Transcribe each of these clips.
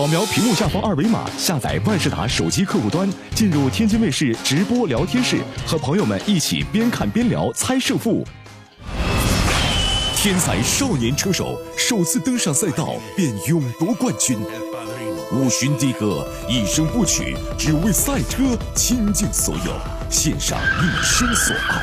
描屏幕下方二维码，下载万事达手机客户端，进入天津卫视直播聊天室，和朋友们一起边看边聊，猜胜负。天才少年车手首次登上赛道便勇夺冠军，五旬的哥一生不娶，只为赛车倾尽所有，献上一生所爱。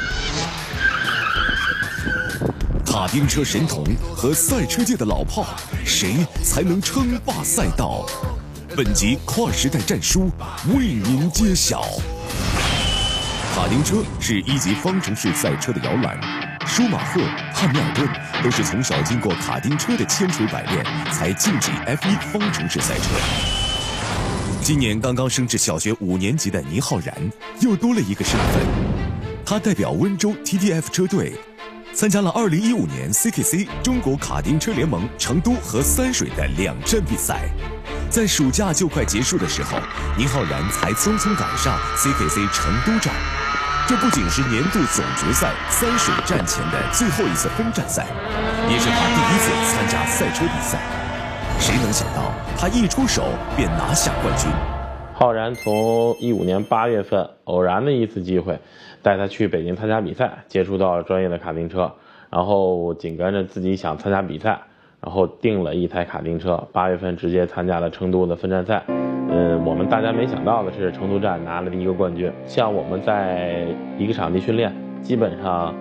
卡丁车神童和赛车界的老炮，谁才能称霸赛道？本集跨时代战书为您揭晓。卡丁车是一级方程式赛车的摇篮，舒马赫、汉密尔顿都是从小经过卡丁车的千锤百炼，才晋级 F1 方程式赛车。今年刚刚升至小学5年级的倪浩然又多了一个身份，他代表温州 TTF 车队参加了2015年 CKC 中国卡丁车联盟成都和三水的2站比赛。在暑假就快结束的时候，倪浩然才匆匆赶上 CKC 成都站。这不仅是年度总决赛三水站前的最后一次分站赛，也是他第一次参加赛车比赛。谁能想到他一出手便拿下冠军？ 浩然从15年8月份偶然的一次机会，带他去北京参加比赛，接触到了专业的卡丁车，然后紧跟着自己想参加比赛，然后订了一台卡丁车，8月份直接参加了成都的分站赛。我们大家没想到的是，成都站拿了第一个冠军。像我们在一个场地训练，基本上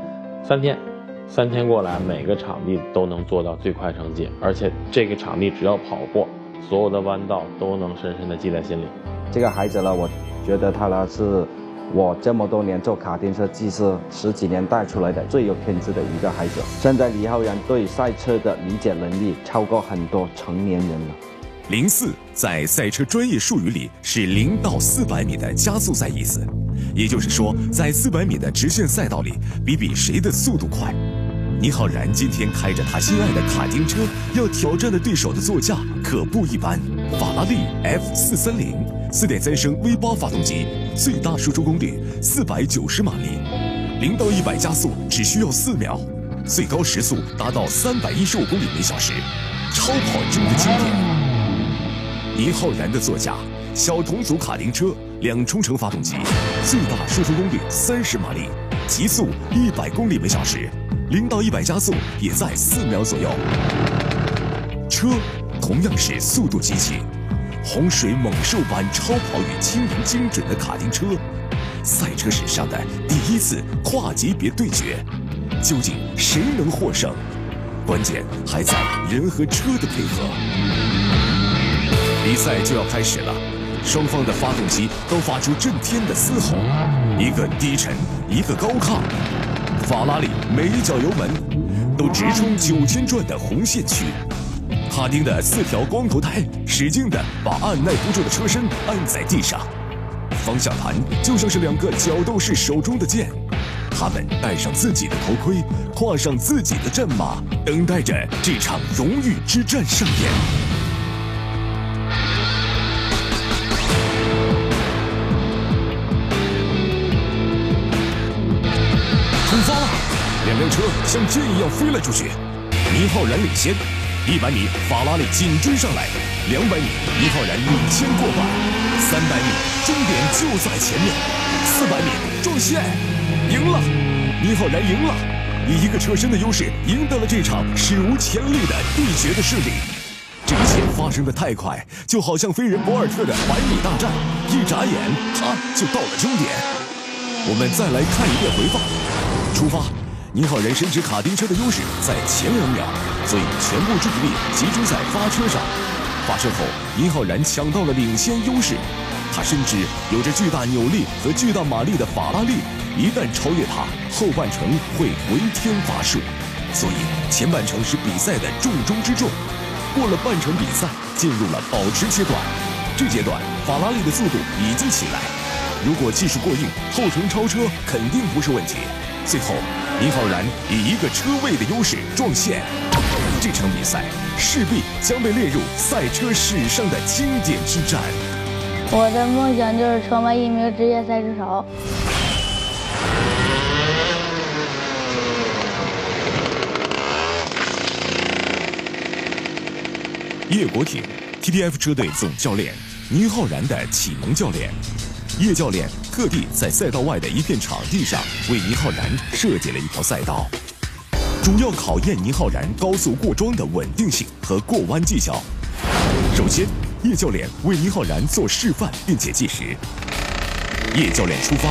3天过来，每个场地都能做到最快成绩，而且这个场地只要跑过，所有的弯道都能深深的记在心里。 这个孩子呢，我觉得他呢是我这么多年做卡丁车技师10几年带出来的最有天资的一个孩子。现在倪浩然对赛车的理解能力超过很多成年人了。 04在赛车专业术语里是0到400米的加速赛意思，也就是说，在400米的直线赛道里，比谁的速度快。倪浩然今天开着他心爱的卡丁车，要挑战的对手的座驾可不一般，法拉利 F430 4.3升 V8 发动机，最大输出功率490马力，0到100加速只需要4秒，最高时速达到315公里每小时，超跑中的经典。倪浩然的座驾，小童组卡丁车2冲程发动机，最大输出功率30马力，极速100公里每小时，0到100加速也在4秒左右。车同样是速度机器，洪水猛兽般超跑与轻盈精准的卡丁车，赛车史上的第一次跨级别对决，究竟谁能获胜？关键还在人和车的配合。比赛就要开始了，双方的发动机都发出震天的嘶吼，一个低沉，一个高亢。法拉利每一脚油门都直冲9000转的红线区，卡丁的4条光头胎使劲地把按耐不住的车身按在地上，方向盘就像是2个角斗士手中的剑。他们戴上自己的头盔，跨上自己的战马，等待着这场荣誉之战上演。出发了！2辆车像箭一样飞了出去，倪浩然领先，100米法拉利紧追上来，200米倪浩然领先过半，300米终点就在前面，400米撞线，赢了！倪浩然赢了，以1个车身的优势赢得了这场史无前例的对决的胜利。这一切发生的太快，就好像飞人博尔特的100米大战，一眨眼他就到了终点。我们再来看一遍回放。出发，倪浩然深知卡丁车的优势在前2秒，所以全部注意力集中在发车上。发车后，倪浩然抢到了领先优势。他深知有着巨大扭力和巨大马力的法拉利，一旦超越他，后半程会回天乏术。所以前半程是比赛的重中之重。过了半程比赛，进入了保持阶段。这阶段，法拉利的速度已经起来。如果技术过硬，后程超车肯定不是问题。最后，倪浩然以1个车位的优势撞线，这场比赛势必将被列入赛车史上的经典之战。 我的梦想就是成为一名职业赛车手。 叶国挺 TDF 车队总教练倪浩然的启蒙教练。叶教练特地在赛道外的一片场地上为倪浩然设计了一条赛道，主要考验倪浩然高速过桩的稳定性和过弯技巧。首先，叶教练为倪浩然做示范并且计时。叶教练出发，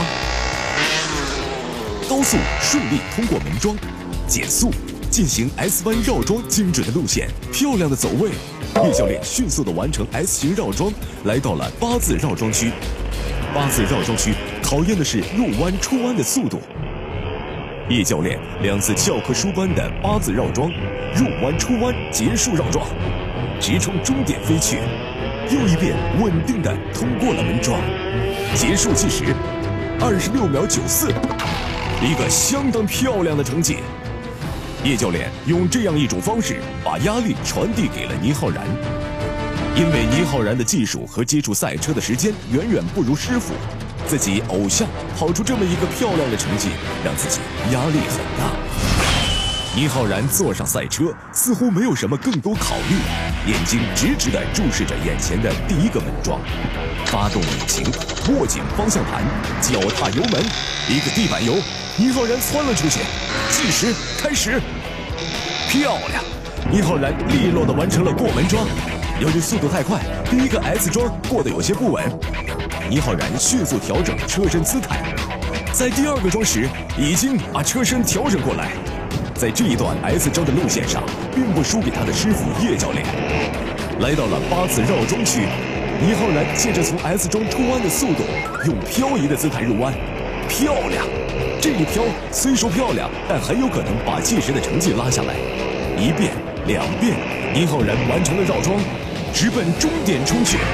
高速顺利通过门桩，减速进行 S 弯绕桩精准的路线，漂亮的走位。叶教练迅速地完成 S 型绕桩，来到了8字绕桩区。8字绕桩区考验的是入弯出弯的速度。叶教练2次教科书般的8字绕桩，入弯出弯结束绕桩，直冲终点飞去，又一遍稳定地通过了门桩，结束计时26秒94，一个相当漂亮的成绩。叶教练用这样一种方式把压力传递给了倪浩然。因为倪浩然的技术和接触赛车的时间远远不如师傅，自己偶像跑出这么一个漂亮的成绩，让自己压力很大。倪浩然坐上赛车，似乎没有什么更多考虑，眼睛直直地注视着眼前的第一个门桩，发动引擎，握紧方向盘，脚踏油门，一个地板油，倪浩然窜了出去，计时开始，漂亮！倪浩然利落地完成了过门桩。由于速度太快，第一个 S 桩过得有些不稳，倪浩然迅速调整车身姿态，在第2个桩时已经把车身调整过来，在这一段 S 桩的路线上并不输给他的师傅叶教练。来到了8字绕桩区，倪浩然借着从 S 桩出弯的速度，用漂移的姿态入弯，漂亮！这一飘虽说漂亮，但很有可能把计时的成绩拉下来。1遍2遍，倪浩然完成了绕桩，直奔终点冲去。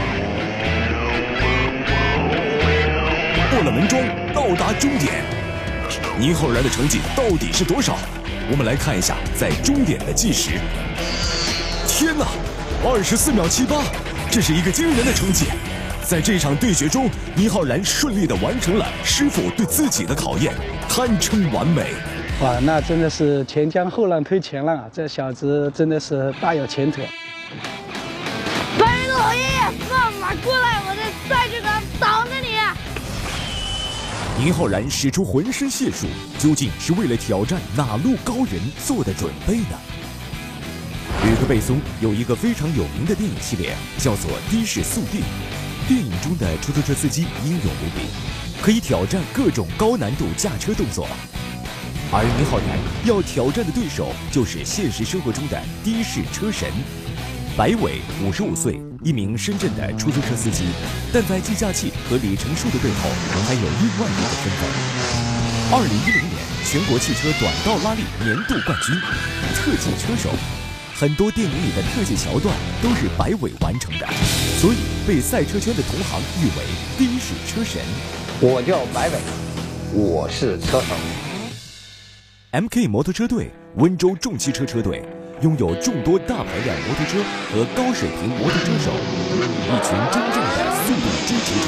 过了门桩，到达终点。倪浩然的成绩到底是多少？我们来看一下在终点的计时。天哪，24秒78，这是一个惊人的成绩。在这场对决中，倪浩然顺利地完成了师傅对自己的考验，堪称完美。 哇，那真的是前江后浪推前浪啊！这小子真的是大有前途。 白云老爷爷，放马过来，我在赛车场等着你。 倪浩然使出浑身解数，究竟是为了挑战哪路高人做的准备呢？吕克·贝松有一个非常有名的电影系列，叫做《的士速递》。电影中的出租车司机英勇无比，可以挑战各种高难度驾车动作。而倪浩然要挑战的对手就是现实生活中的的士车神白伟，55岁，一名深圳的出租车司机，但在计价器和里程数的背后，还有另外一个身份。2010年全国汽车短道拉力年度冠军，特技车手。很多电影里的特技桥段都是白伟完成的，所以被赛车圈的同行誉为的士车神。 我叫白伟，我是车手。 MK 摩托车队，温州重汽车车队，拥有众多大排量摩托车和高水平摩托车手，一群真正的速度追求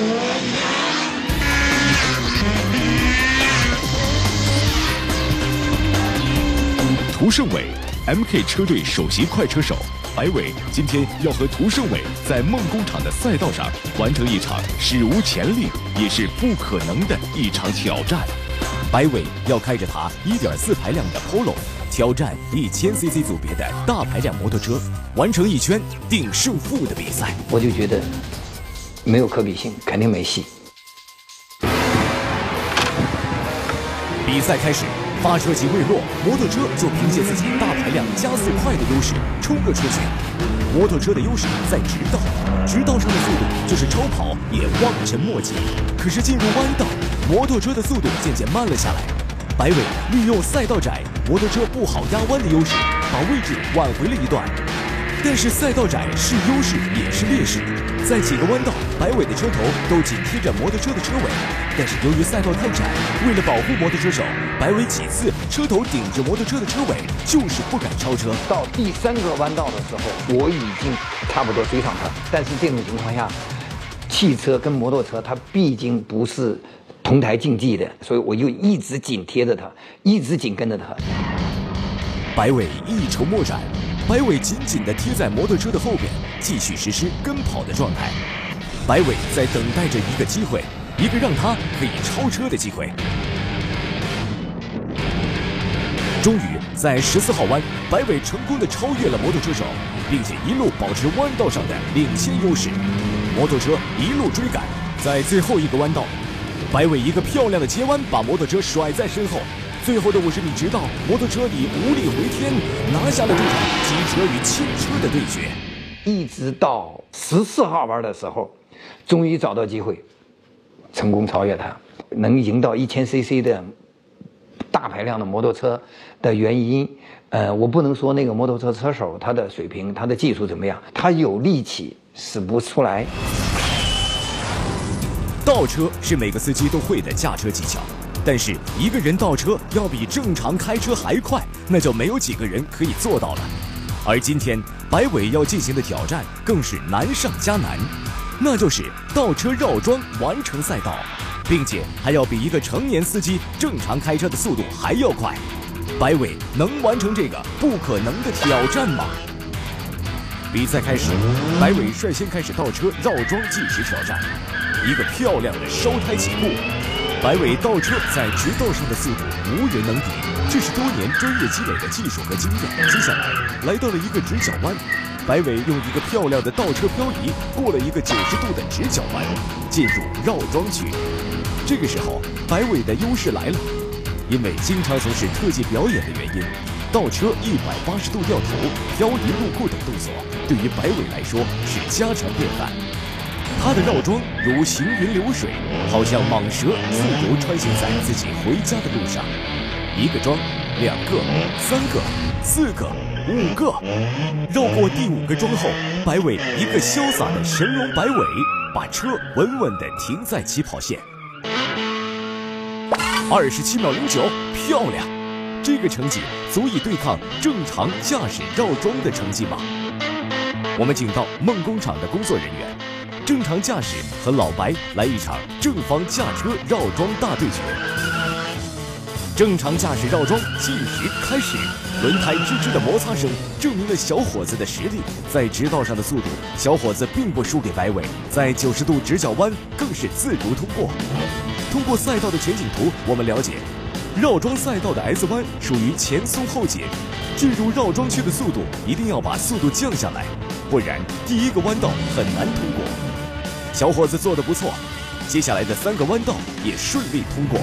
者。涂胜伟 ，MK 车队首席快车手。白伟今天要和涂胜伟在梦工厂的赛道上完成一场史无前例也是不可能的一场挑战。白伟要开着他1.4排量的 Polo 挑战1000cc 组别的大排量摩托车，完成一圈定胜负的比赛。 我就觉得没有可比性，肯定没戏。 比赛开始，发车机未落，摩托车就凭借自己大排量加速快的优势冲了出去。摩托车的优势在直道，直道上的速度就是超跑也望尘莫及。可是进入弯道，摩托车的速度渐渐慢了下来。白伟利用赛道窄，摩托车不好压弯的优势，把位置挽回了一段。但是赛道窄是优势也是劣势，在几个弯道，白伟的车头都紧贴着摩托车的车尾。但是由于赛道太窄，为了保护摩托车手，白伟几次车头顶着摩托车的车尾，就是不敢超车。 到第3个弯道的时候，我已经差不多追上他，但是这种情况下，汽车跟摩托车它毕竟不是同台竞技的，所以我就一直紧贴着他，一直紧跟着他。 白伟一筹莫展， 白尾紧紧地贴在摩托车的后面，继续实施跟跑的状态。白尾在等待着一个机会，一个让他可以超车的机会。终于在14号弯，白尾成功地超越了摩托车手，并且一路保持弯道上的领先优势。摩托车一路追赶，在最后一个弯道，白尾一个漂亮的截弯，把摩托车甩在身后。最后的50米直道，摩托车以无力回天，拿下了这场机车与汽车的对决。 一直到14号弯的时候，终于找到机会，成功超越他，能赢到1000cc 的大排量的摩托车的原因，我不能说那个摩托车车手他的水平、他的技术怎么样，他有力气使不出来。 倒车是每个司机都会的驾车技巧，但是一个人倒车要比正常开车还快，那就没有几个人可以做到了。而今天白尾要进行的挑战更是难上加难，那就是倒车绕桩完成赛道，并且还要比一个成年司机正常开车的速度还要快。白尾能完成这个不可能的挑战吗？比赛开始，白尾率先开始倒车绕桩计时挑战，一个漂亮的烧胎起步。白尾倒车在直道上的速度无人能敌，这是多年专业积累的技术和经验。接下来到了一个直角弯，白尾用一个漂亮的倒车漂移过了一个90度的直角弯，进入绕桩区。这个时候，白尾的优势来了，因为经常从事特技表演的原因，倒车180度掉头、漂移入库等动作，对于白尾来说是家常便饭。他的绕桩如行云流水，好像蟒蛇自由穿行在自己回家的路上。一个桩，2个，3个，4个，5个，绕过第5个桩后，白尾一个潇洒的神龙摆尾，把车稳稳地停在起跑线。27秒09，漂亮！这个成绩足以对抗正常驾驶绕桩的成绩吗？我们请到梦工厂的工作人员，正常驾驶和老白来一场正方驾车绕桩大对决。正常驾驶绕桩计时开始，轮胎吱吱的摩擦声证明了小伙子的实力。在直道上的速度，小伙子并不输给白尾，在90度直角弯更是自如通过。通过赛道的全景图，我们了解，绕桩赛道的 S 弯属于前松后紧，进入绕桩区的速度一定要把速度降下来，不然第一个弯道很难通过。小伙子做得不错，接下来的3个弯道也顺利通过。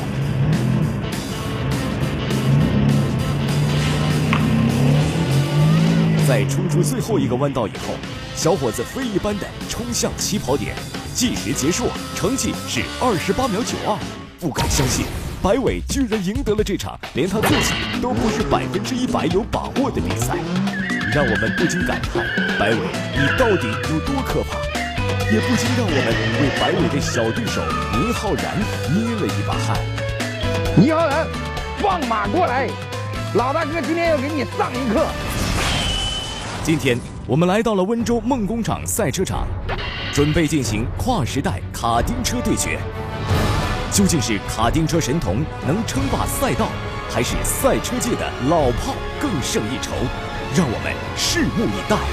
在冲出最后一个弯道以后，小伙子飞一般的冲向起跑点，计时结束，成绩是28秒92。不敢相信，白尾居然赢得了这场连他自己都不是100%有把握的比赛，让我们不禁感叹白尾你到底有多可怕，也不禁让我们为白尾的小对手倪浩然捏了一把汗。 倪浩然，放马过来，老大哥今天要给你上一课。 今天我们来到了温州梦工厂赛车场，准备进行跨时代卡丁车对决。究竟是卡丁车神童能称霸赛道，还是赛车界的老炮更胜一筹？让我们拭目以待。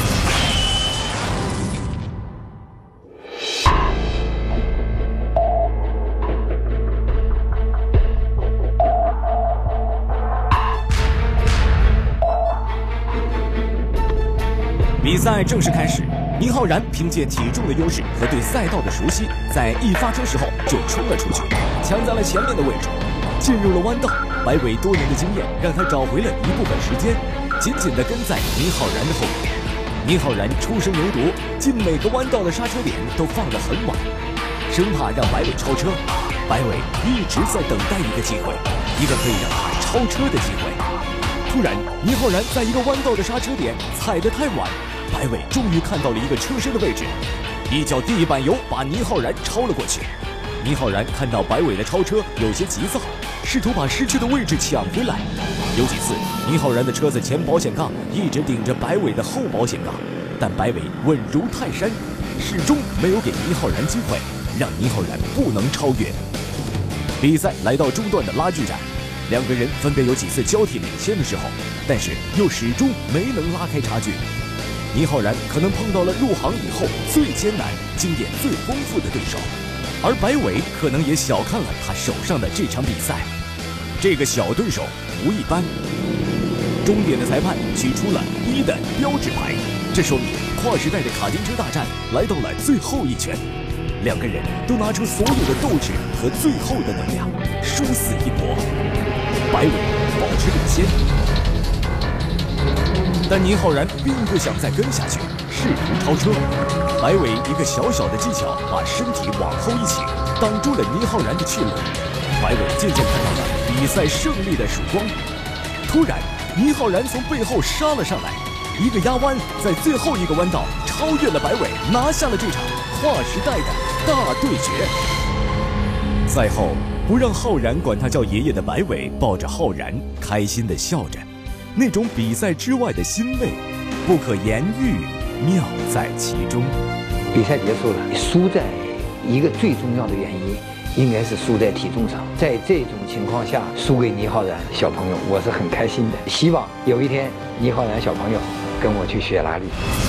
比赛正式开始，倪浩然凭借体重的优势和对赛道的熟悉，在一发车时候就冲了出去，抢在了前面的位置。进入了弯道，白尾多年的经验让他找回了一部分时间，紧紧地跟在倪浩然的后面。倪浩然初生牛犊，进每个弯道的刹车点都放得很晚，生怕让白尾超车。白尾一直在等待一个机会，一个可以让他超车的机会。突然，倪浩然在一个弯道的刹车点踩得太晚，白尾终于看到了一个车身的位置，一脚地板油把倪浩然超了过去。倪浩然看到白尾的超车有些急躁，试图把失去的位置抢回来。有几次，倪浩然的车子前保险杠一直顶着白尾的后保险杠，但白尾稳如泰山，始终没有给倪浩然机会，让倪浩然不能超越。比赛来到中段的拉锯战， 两个人分别有几次交替领先的时候，但是又始终没能拉开差距。倪浩然可能碰到了入行以后最艰难、经验最丰富的对手，而白伟可能也小看了他手上的这场比赛。这个小对手不一般。终点的裁判举出了1的标志牌，这说明跨时代的卡丁车大战来到了最后一圈，两个人都拿出所有的斗志和最后的能量，殊死一搏。白伟保持领先，但倪浩然并不想再跟下去，试图超车。白伟一个小小的技巧，把身体往后一倾，挡住了倪浩然的去路。白伟渐渐看到了比赛胜利的曙光。突然，倪浩然从背后杀了上来，一个压弯，在最后一个弯道超越了白伟，拿下了这场跨时代的大对决。赛后，不让浩然管他叫爷爷的白伟抱着浩然，开心地笑着，那种比赛之外的欣慰，不可言喻，妙在其中。 比赛结束了，输在一个最重要的原因，应该是输在体重上。在这种情况下输给倪浩然小朋友，我是很开心的。希望有一天倪浩然小朋友跟我去学拉力。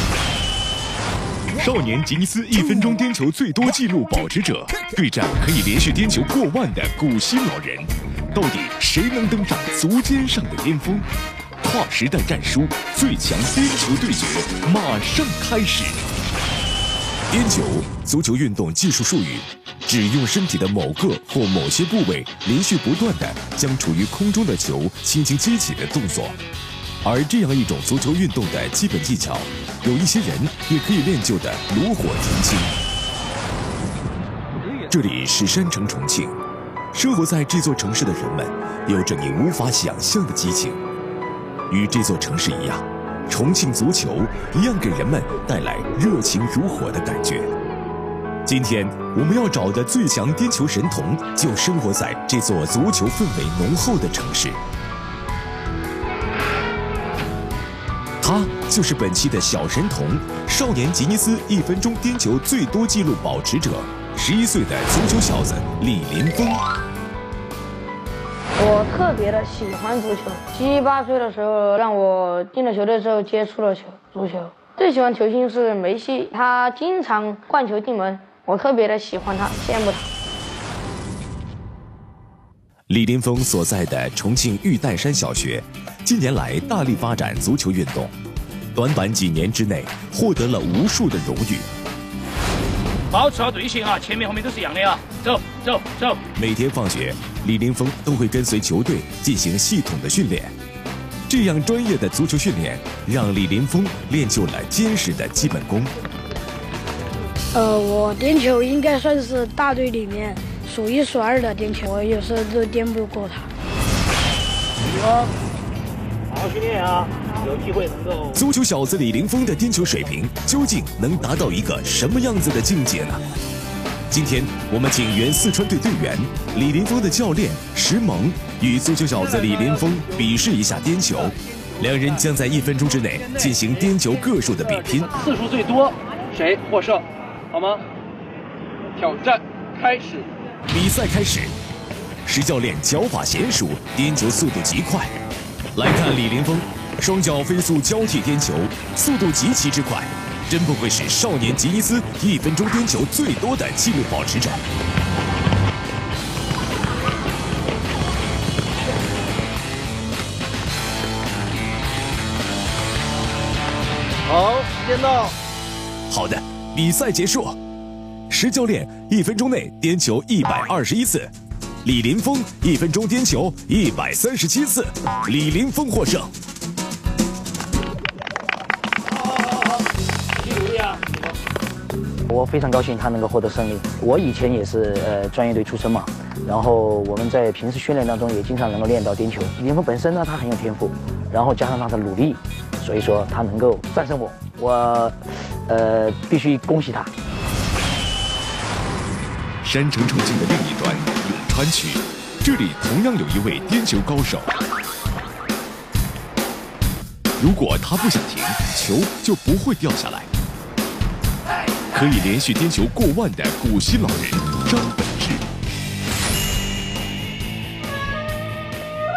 少年吉尼斯1分钟颠球最多纪录保持者对战可以连续颠球过万的古稀老人，到底谁能登上足尖上的巅峰？跨时代战书最强颠球对决马上开始。颠球，足球运动技术术语，指用身体的某个或某些部位连续不断地将处于空中的球轻轻击起的动作。而这样一种足球运动的基本技巧，有一些人也可以练就的炉火纯青。这里是山城重庆，生活在这座城市的人们有着你无法想象的激情。与这座城市一样，重庆足球一样给人们带来热情如火的感觉。今天我们要找的最强颠球神童，就生活在这座足球氛围浓厚的城市。他就是本期的小神童，少年吉尼斯1分钟颠球最多纪录保持者，11岁的足球小子李林峰。 我特别的喜欢足球，7、8岁的时候让我进了球队之后接触了足球。最喜欢球星是梅西，他经常灌球进门，我特别的喜欢他，羡慕他。 李林峰所在的重庆玉带山小学，近年来大力发展足球运动，短短几年之内获得了无数的荣誉。 保持好队形啊，前面后面都是一样的啊，走走走。 每天放学，李林峰都会跟随球队进行系统的训练。这样专业的足球训练，让李林峰练就了坚实的基本功。 我颠球应该算是大队里面数1数2的颠球，我有时候都颠不过他。 好好训练啊，有机会能够。 足球小子李林峰的颠球水平究竟能达到一个什么样子的境界呢？今天我们请原四川队队员李林峰的教练石萌与足球小子李林峰比试一下颠球，两人将在1分钟之内进行颠球个数的比拼， 次数最多谁获胜，好吗？挑战开始。 比赛开始，石教练脚法娴熟，颠球速度极快。来看李林峰，双脚飞速交替颠球，速度极其之快，真不愧是少年吉尼斯1分钟颠球最多的纪录保持者。 好，颠到。 好的，比赛结束。石教练1分钟内颠球121次，李林峰1分钟颠球137次，李林峰获胜。 我非常高兴他能够获得胜利。我以前也是专业队出身嘛，然后我们在平时训练当中也经常能够练到颠球。李林峰本身呢，他很有天赋，然后加上他的努力，所以说他能够战胜我，我必须恭喜他。 山城重庆的另一端，永川区，这里同样有一位颠球高手。如果他不想停，球就不会掉下来。可以连续颠球过万的古稀老人张本智。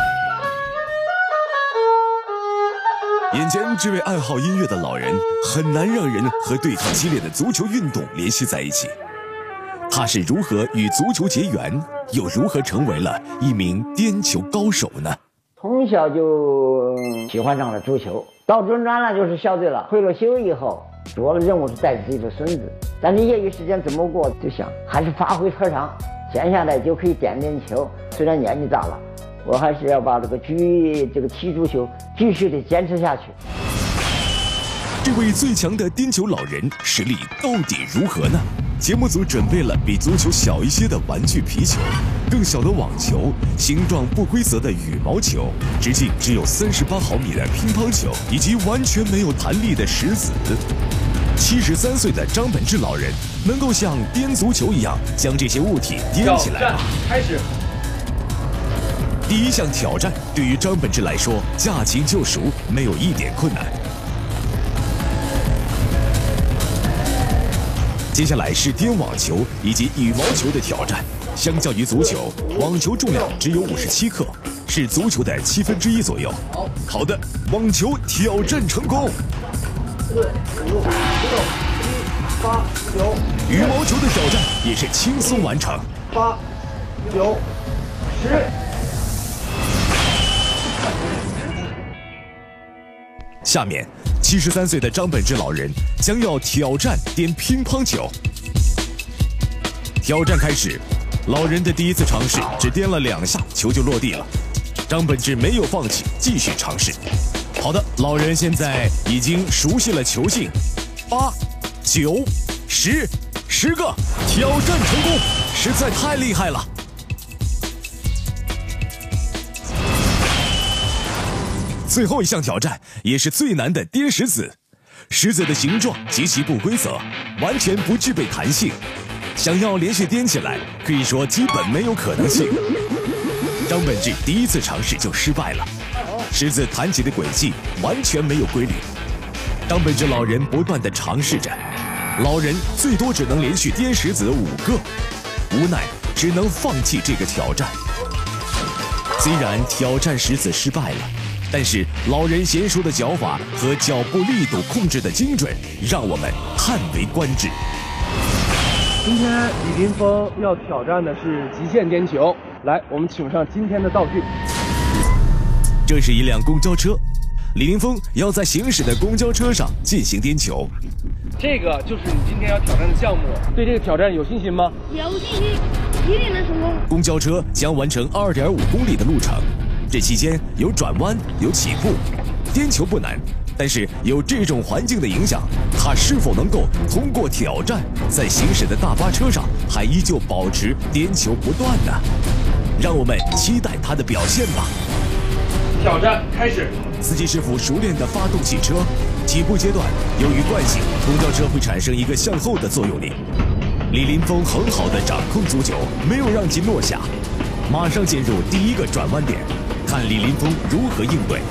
眼前这位爱好音乐的老人，很难让人和对抗激烈的足球运动联系在一起。他是如何与足球结缘，又如何成为了一名颠球高手呢？ 从小就喜欢上了足球，到中专了就是校队了。退了休以后，主要的任务是带着自己的孙子，但是业余时间怎么过，就想还是发挥特长，闲下来就可以点点球。虽然年纪大了，我还是要把这个踢足球继续的坚持下去。 这位最强的颠球老人实力到底如何呢？节目组准备了比足球小一些的玩具皮球，更小的网球，形状不规则的羽毛球，直径只有38毫米的乒乓球，以及完全没有弹力的石子。73岁的张本智老人能够像颠足球一样将这些物体颠起来吗？ 开始。 第一项挑战对于张本智来说驾轻就熟，没有一点困难。接下来是颠网球以及羽毛球的挑战。相较于足球，网球重量只有57克，是足球的1/7左右。好的，网球挑战成功。4、5、6、7、8、9。羽毛球的挑战也是轻松完成。8、9、10。下面，73岁的张本智老人将要挑战颠乒乓球。挑战开始，老人的第一次尝试只颠了2下，球就落地了。张本智没有放弃，继续尝试。好的，老人现在已经熟悉了球性。8、9、10个，挑战成功，实在太厉害了。最后一项挑战也是最难的颠石子，石子的形状极其不规则，完全不具备弹性，想要连续颠起来，可以说基本没有可能性。张本智第一次尝试就失败了，石子弹起的轨迹完全没有规律。张本智老人不断地尝试着，老人最多只能连续颠石子5个，无奈只能放弃这个挑战。虽然挑战石子失败了，但是老人娴熟的脚法和脚步力度控制的精准，让我们叹为观止。 今天李林峰要挑战的是极限颠球，来，我们请上今天的道具。 这是一辆公交车，李林峰要在行驶的公交车上进行颠球。 这个就是你今天要挑战的项目，对这个挑战有信心吗？ 有信心，一定能成功。 公交车将完成2.5公里的路程。这期间有转弯，有起步，颠球不难，但是有这种环境的影响，他是否能够通过挑战，在行驶的大巴车上还依旧保持颠球不断呢？让我们期待他的表现吧。 挑战开始。 司机师傅熟练地发动汽车，起步阶段由于惯性，公交车会产生一个向后的作用力。李林峰很好地掌控足球，没有让其落下，马上进入第一个转弯点。看李林峰如何应对。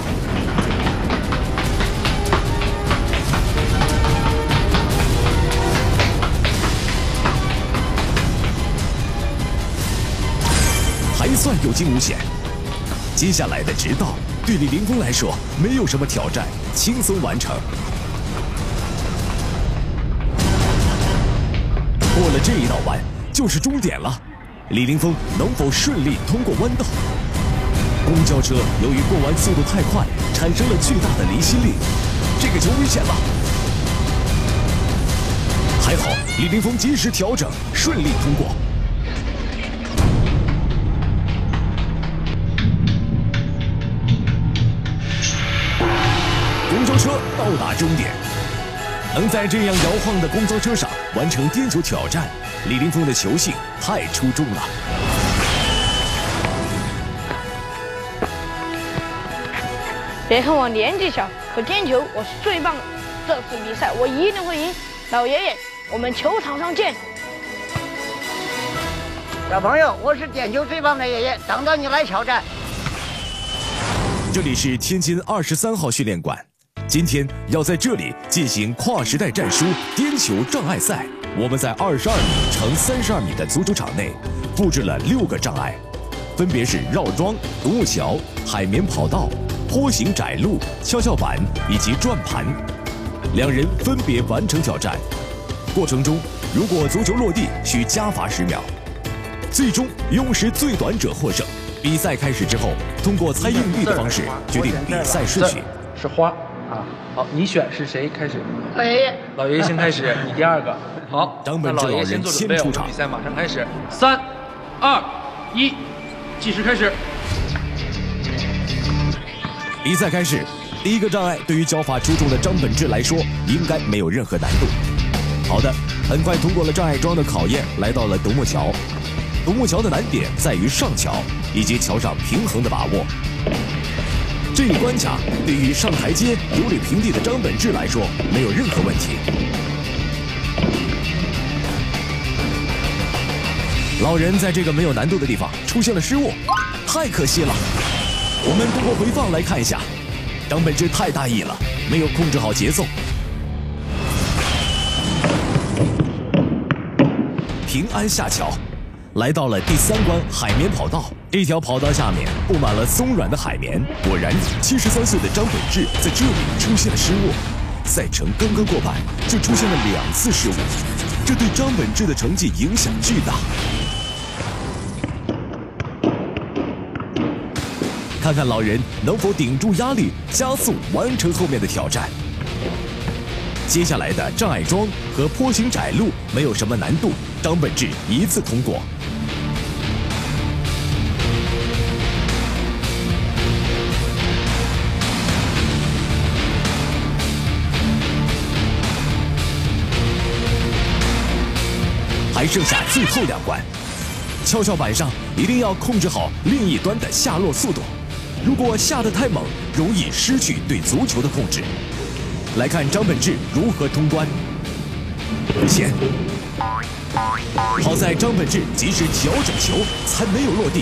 还算有惊无险。接下来的直道对李林峰来说没有什么挑战，轻松完成。过了这一道弯就是终点了，李林峰能否顺利通过弯道？公交车由于过弯速度太快，产生了巨大的离心力，这个球危险了。还好，李林峰及时调整，顺利通过。公交车到达终点，能在这样摇晃的公交车上完成颠球挑战，李林峰的球性太出众了。 别看我年纪小，可颠球我是最棒的。这次比赛我一定会赢。老爷爷，我们球场上见。 小朋友，我是点球最棒的爷爷，等到你来挑战。 这里是天津23号训练馆，今天要在这里进行跨时代战术颠球障碍赛。我们在22米乘32米的足球场内布置了6个障碍，分别是绕桩、独木桥、海绵跑道、 坡形窄路、跷跷板以及转盘。两人分别完成挑战。过程中，如果足球落地，需加罚10秒。最终用时最短者获胜。比赛开始之后，通过猜硬币的方式决定比赛顺序。 是花啊。好，你选是谁开始？ 老爷爷。 老爷爷先开始，你第2个。好，那老爷爷先做准备，我们比赛马上开始。3、2、1，计时开始。 比赛开始，第一个障碍对于脚法出众的张本智来说，应该没有任何难度。好的，很快通过了障碍桩的考验，来到了独木桥。独木桥的难点在于上桥以及桥上平衡的把握。这一关卡对于上台阶如履平地的张本智来说没有任何问题。老人在这个没有难度的地方出现了失误，太可惜了。我们通过回放来看一下，张本智太大意了，没有控制好节奏。平安下桥，来到了第3关海绵跑道。这条跑道下面布满了松软的海绵。果然，73岁的张本智在这里出现了失误。赛程刚刚过半，就出现了2次失误，这对张本智的成绩影响巨大。看看老人能否顶住压力，加速完成后面的挑战。接下来的障碍桩和坡形窄路没有什么难度，张本智一次通过。还剩下最后2关，跷跷板上一定要控制好另一端的下落速度，如果下得太猛，容易失去对足球的控制。来看张本智如何通关。险，好在张本智及时调整球，才没有落地。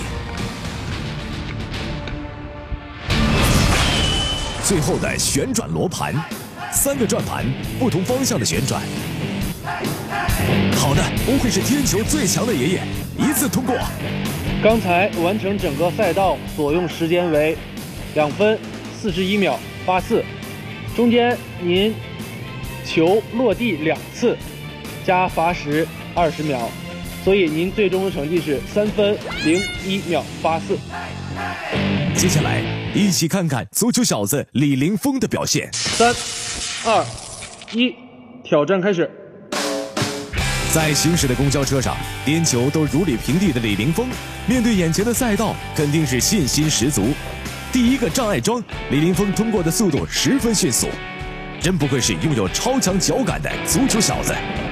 最后的旋转罗盘，3个转盘不同方向的旋转。好的，不愧是天球最强的爷爷，一次通过。 刚才完成整个赛道所用时间为2分41秒84，中间您球落地2次，加罚时20秒，所以您最终的成绩是3分01秒84。 接下来一起看看足球小子李凌峰的表现。 3、2、1，挑战开始。 在行驶的公交车上，颠球都如履平地的李凌峰，面对眼前的赛道，肯定是信心十足。第一个障碍桩，李凌峰通过的速度十分迅速，真不愧是拥有超强脚感的足球小子。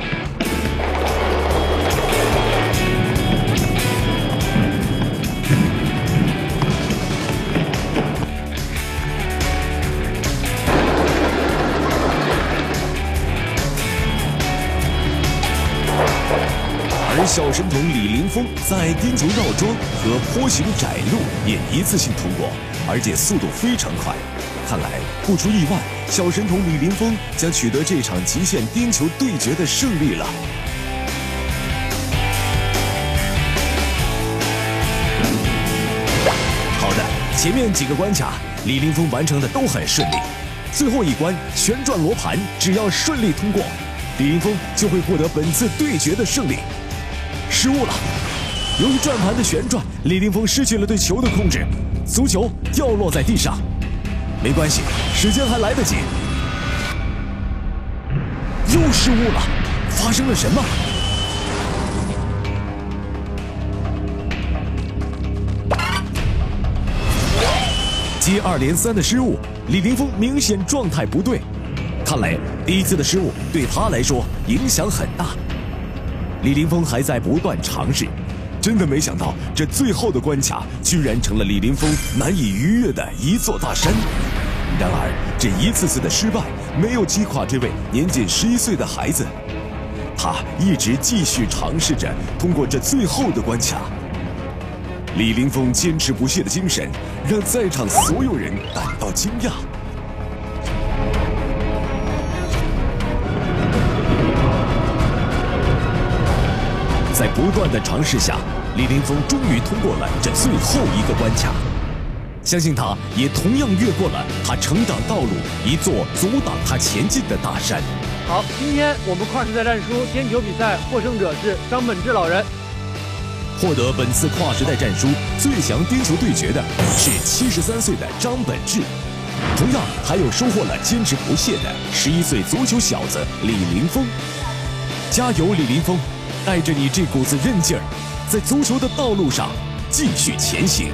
而小神童李凌峰在颠球绕桩和坡形窄路也一次性通过，而且速度非常快。看来不出意外，小神童李凌峰将取得这场极限颠球对决的胜利了。好的，前面几个关卡李凌峰完成的都很顺利，最后一关旋转罗盘只要顺利通过，李凌峰就会获得本次对决的胜利。失误了，由于转盘的旋转，李凌峰失去了对球的控制，足球掉落在地上。没关系，时间还来得及。又失误了，发生了什么？接二连三的失误，李凌峰明显状态不对，看来第一次的失误对他来说影响很大。李凌峰还在不断尝试，真的没想到这最后的关卡居然成了李凌峰难以逾越的一座大山。然而这一次次的失败没有击垮这位年仅11岁的孩子，他一直继续尝试着通过这最后的关卡。李凌峰坚持不懈的精神让在场所有人感到惊讶。在不断的尝试下，李凌峰终于通过了这最后一个关卡。 相信他也同样越过了他成长道路一座阻挡他前进的大山。 好，今天我们跨时代战书颠球比赛获胜者是张本智老人。 获得本次跨时代战书最强颠球对决的是73岁的张本智，同样还有收获了坚持不懈的11岁足球小子李林峰。加油，李林峰！带着你这股子韧劲儿，在足球的道路上继续前行。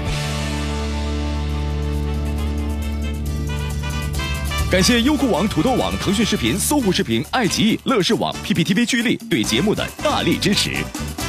感谢优酷网、土豆网、腾讯视频、搜狐视频、爱奇艺、乐视网、PPTV 聚力对节目的大力支持。